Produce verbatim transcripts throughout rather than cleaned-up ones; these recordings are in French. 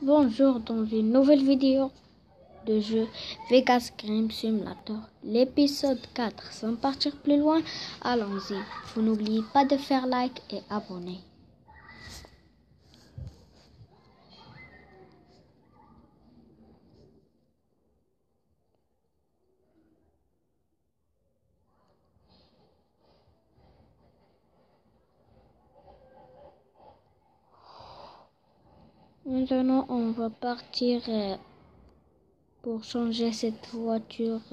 Bonjour, dans une nouvelle vidéo de jeu Vegas Crime Simulator, l'épisode quatre. Sans partir plus loin, allons-y. Vous n'oubliez pas de faire like et abonner. Maintenant, on va partir euh, pour changer cette voiture.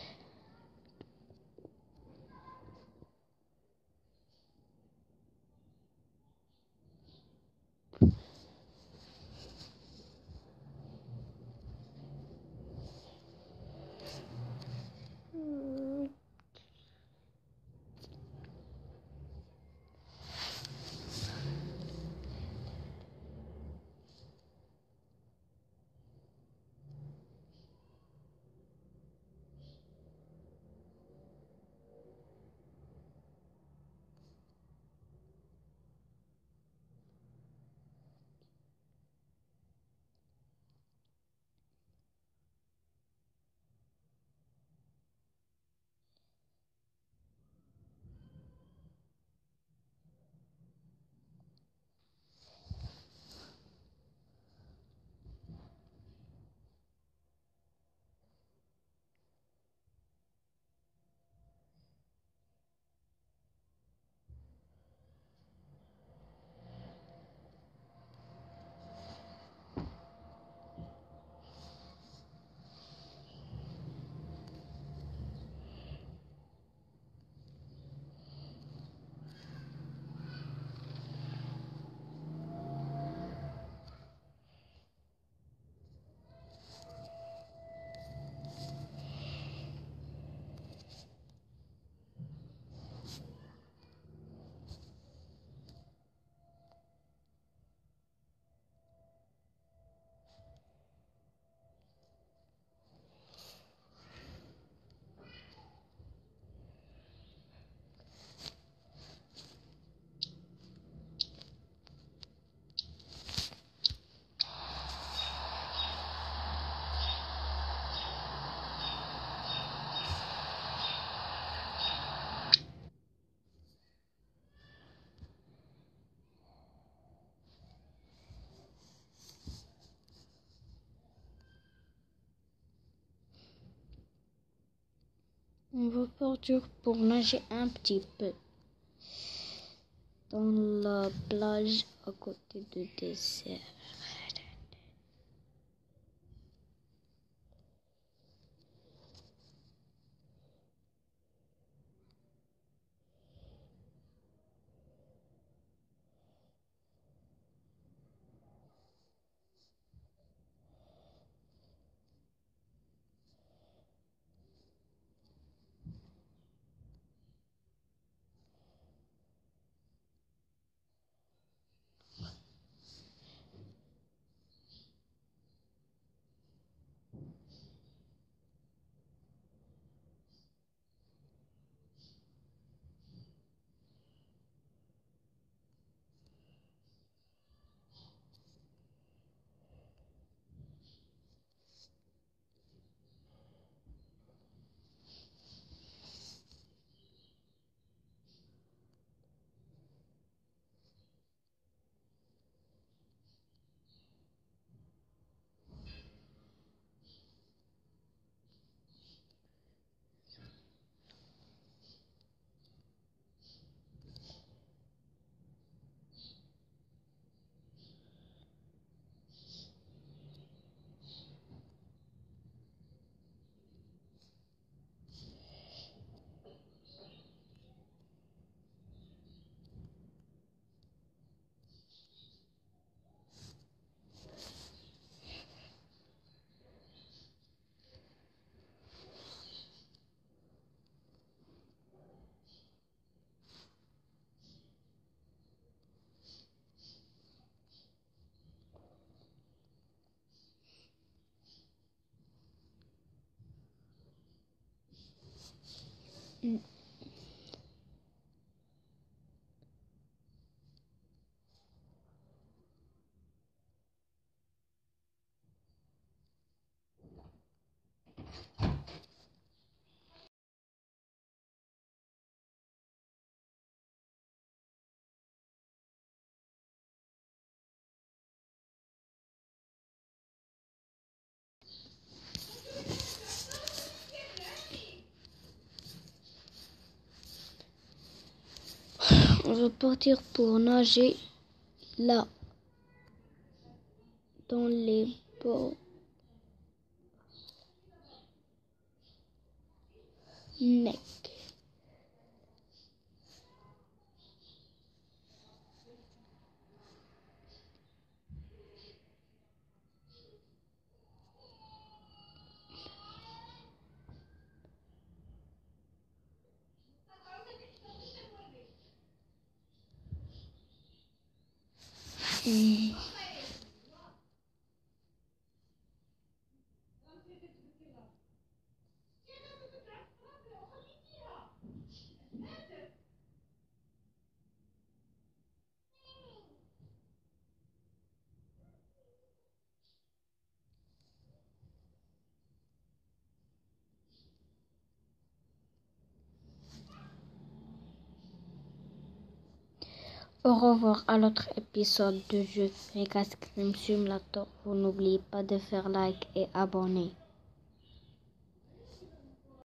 On va partir pour nager un petit peu dans la plage à côté du désert. Mm. On va partir pour nager là, dans les bords. Neck. Hmm. Au revoir à l'autre épisode de jeu Vegas Crime Simulator. Vous n'oubliez pas de faire like et abonner.